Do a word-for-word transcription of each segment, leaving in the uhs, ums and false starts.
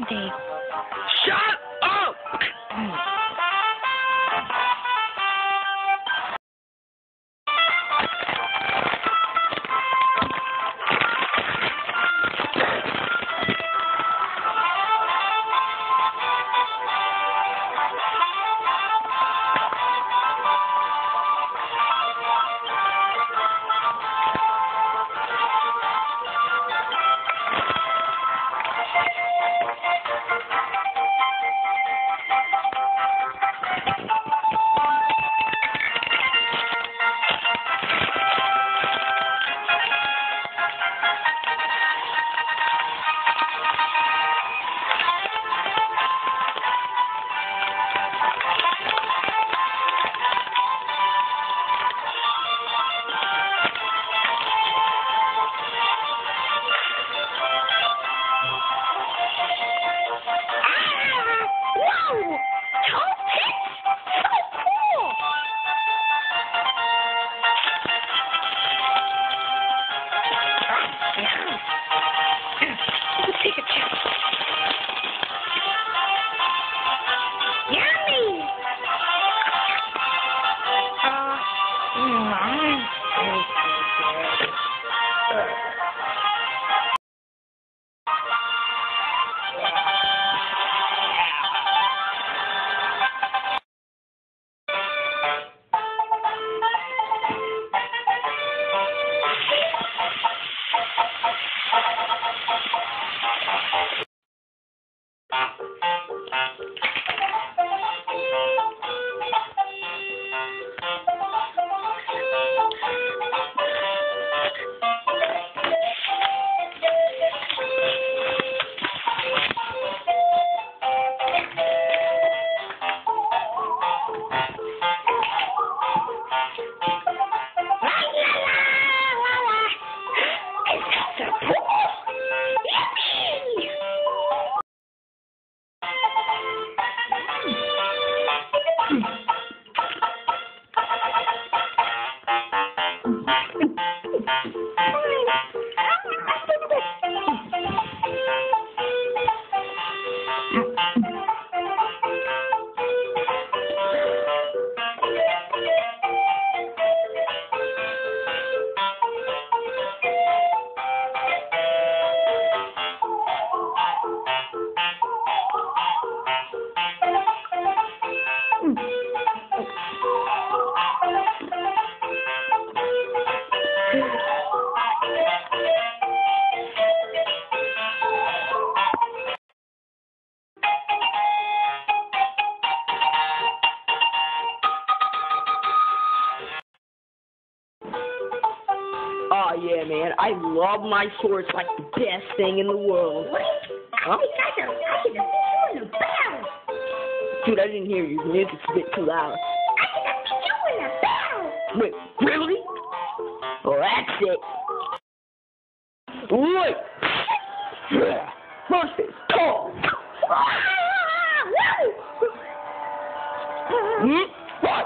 day. Shut up! Oh, yeah, man. I love my sword. It's like the best thing in the world. What? Huh? Hey, guys, I can see you in the barrel. Dude, I didn't hear you. Your music's a bit too loud. I can see you in the barrel. Wait, really? Well, that's it. Wait! First is tall. Hmm? What?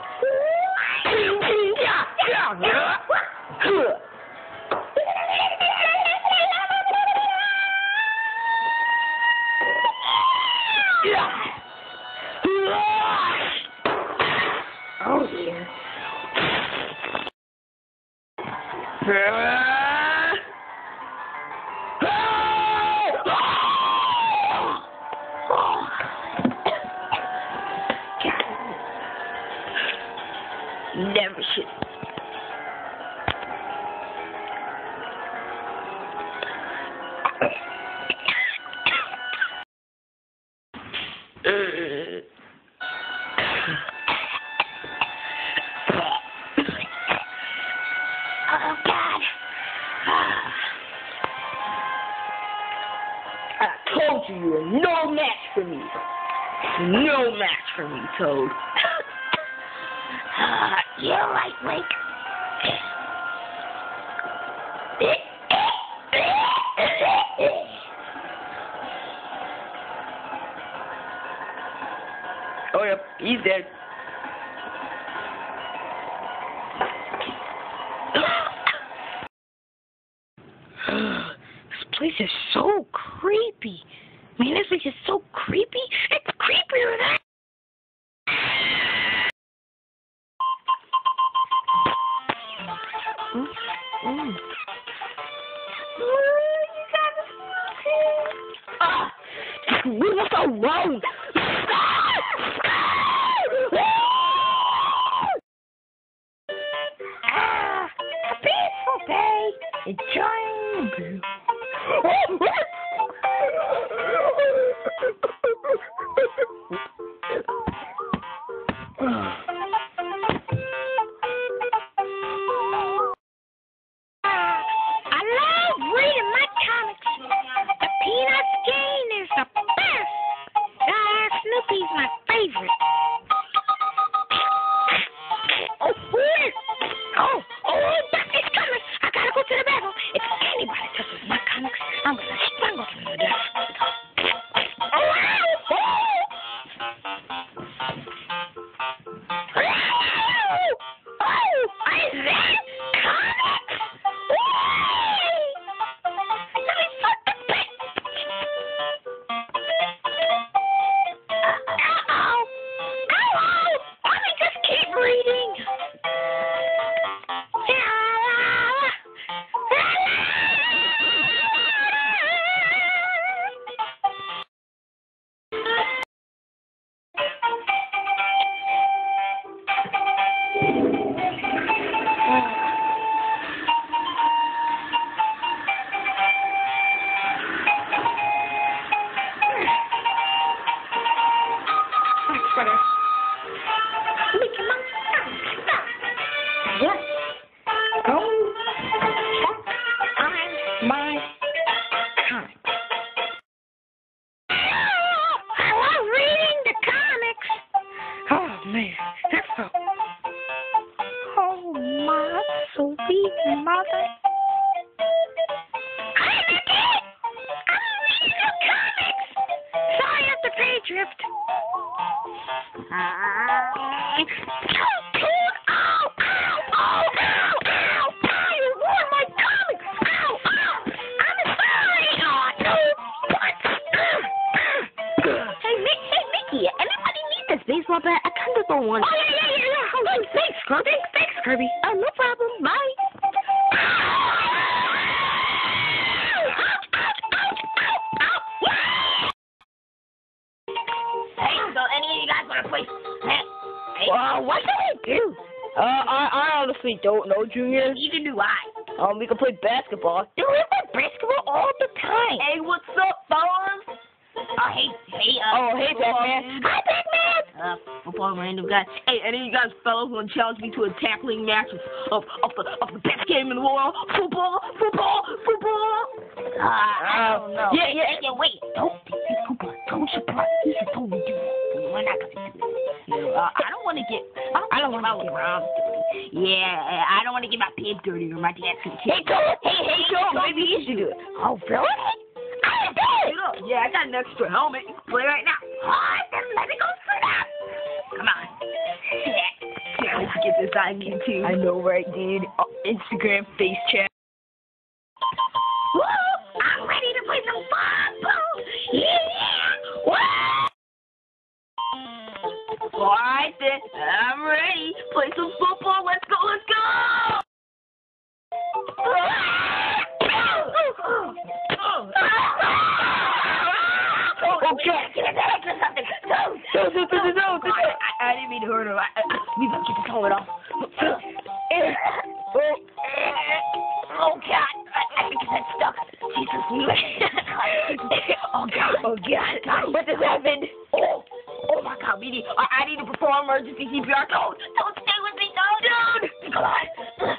Yeah, yeah, yeah. Oh, dear. Never should. Oh, God. I told you you were no match for me. No match for me, Toad. Uh, you're right, Link. Oh, yep, he's dead. This place is so creepy. Man, this place is so creepy. It's creepier than... Mm. Mm. Ah, leave us alone. Ah, a peaceful day. Enjoying the view. Snoopy's my favorite. Oh, weird. Oh, oh, Dusty's coming. I gotta go to the bathroom. If anybody touches my comics, I'm gonna strangle them to death. Oh, oh, oh, oh, I read comics. Let me fuck the pit. Reading. Sweater. Mickey Mouse. Yes. Go check on my comics. I love reading the comics. Oh man, that's so. Oh my sweet mother. Hi Mickey. I'm reading the comics. Sorry if the page ripped. Uh, baseball bat, I kind of don't want. Oh yeah, yeah, yeah, yeah. Oh, oh, thanks, Kirby. Thanks, Kirby. Oh, no problem. Bye. Hey, so any of you guys want to play? Hey. Well, what can we do? Uh, I, I honestly don't know, Junior. Neither do I. Um, we can play basketball. Dude, we play basketball all the time. Hey, what's up, fellas? Oh, hey, hey, uh. Oh, hey, Pac-Man. Hi, Pac-Man. Uh, football random guy. Hey, any of you guys fellas want to challenge me to a tackling match of, of, the, of the best game in the world? Football, football, football. Uh, I don't know. Yeah, yeah. Hey, wait, don't think football. Don't surprise. He should totally do that. We're not gonna do that. Yeah, uh, I don't want to get. I don't, want to get my arms dirty. Yeah, I don't want to get my pants dirty or my dad's gonna kill Hey, Joe. Hey, hey, Joe. Maybe you should do it. Oh, really? I did it. Yeah, I got an extra helmet. You can play right now. Oh, then let me go sit up. Come on. Yeah, let's get this on YouTube. I know, right, dude? Uh, Instagram, face chat. Woo! I'm ready to play some football. Yeah. Woo! All right, then. I'm ready. Play some football. Let's go. Let's go. Oh, God. Give me that extra something. No, No, no, no, no, no. I, I didn't mean to hurt him. I, I, we better get this helmet off. Oh, God. I, I think it's stuck. Jesus. Oh, God. Oh, God. What just happened? Oh, oh my God. We need, I, I need to perform emergency C P R. Don't, don't stay with me. No, dude. Come on.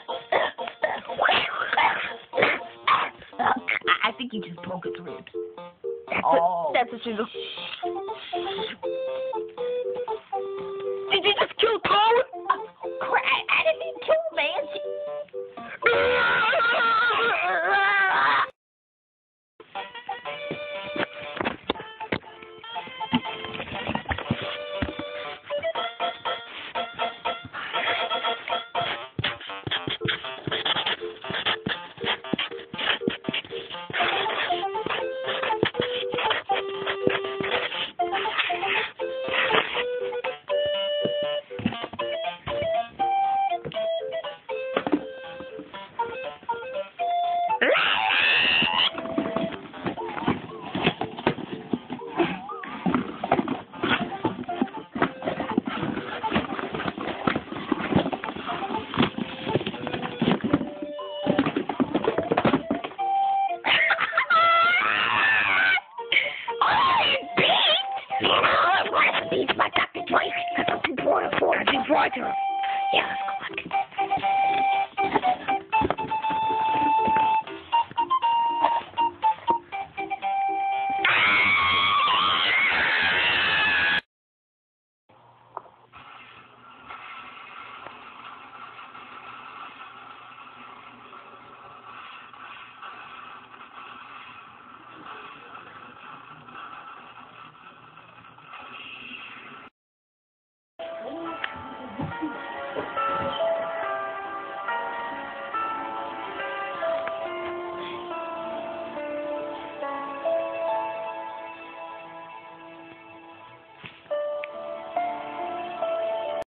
I, I think you just broke his ribs. That's Oh. a, that's what you do. Did you just kill Cole? Oh, crap. I, I didn't mean to, man. adorable. Yeah, let's go.